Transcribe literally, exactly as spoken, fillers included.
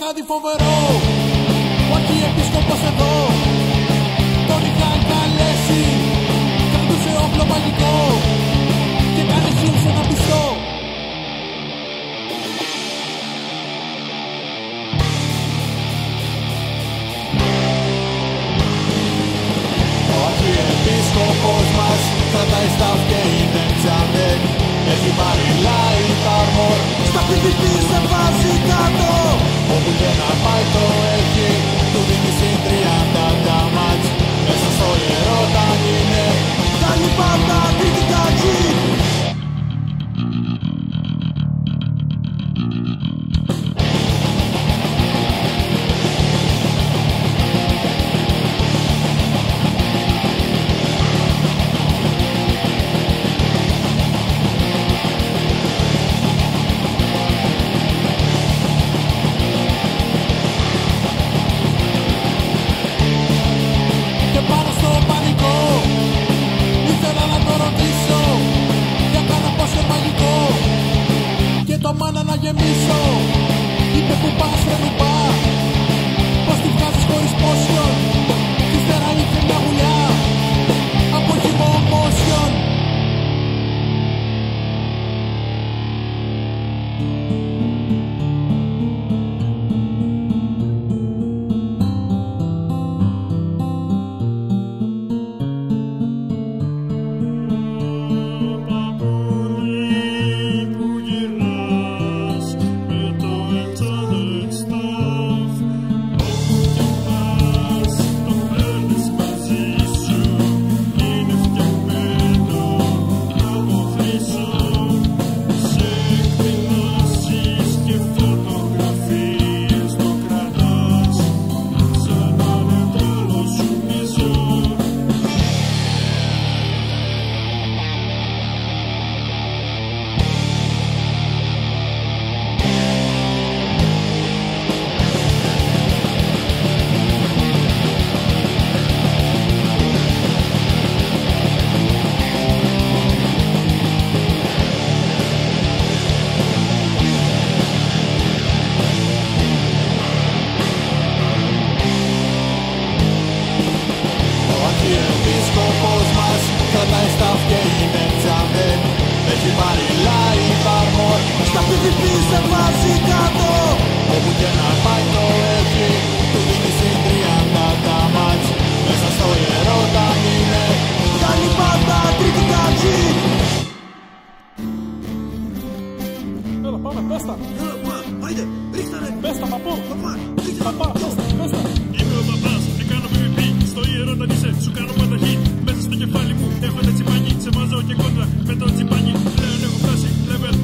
βράδυ φοβερό, ο αρχιεπίσκοπος εδώ τον είχαν καλέσει, κρατούσε όπλο μαγικό και κάνε χείλ σε ένα πιστό. Ο αρχιεπίσκοπος μας κρατάει σταφ και είναι τζάμεν, έχει πάρει light armor, στα πι βι πι σε βάζει κάτω. Όπου και να πάει το έχει, του δίνει συν τριάντα damage. Μέσα στο ιερό όταν είναι, κάνει πάντα κριτικά G. Το μάνα να γεμίσω, είπε που πας ρε νουπά, πως τη βγάζεις χωρίς potion, κι ύστερα είχε μια γουλιά από χυμό motion. Κρατάει σταφ και είναι τζάμεν, έχει πάρει light armor, στα πι βι πι σε βάζει κάτω. Όπου και να πάει το έχει, του δίνει συν τριάντα damage. Μέσα στο ιερό όταν είναι, κάνει πάντα κριτικά G. Έλα πάμε, πες τα. Έλα πάμε, άιντε, ρίξτε ρε. Πες τα παππού. Παπά, Παπά, πες τα, πες τα. Είμαι ο παπάς, έκανα πι βι πι, στο ιερό όταν είσαι, σου κάνω πάντα hit. Μέσα στο κεφάλι μου έχω ένα τσιπάνι, σε βάζω και κόντρα με το τσιπάνι. Πλέον έχω φτάσει, level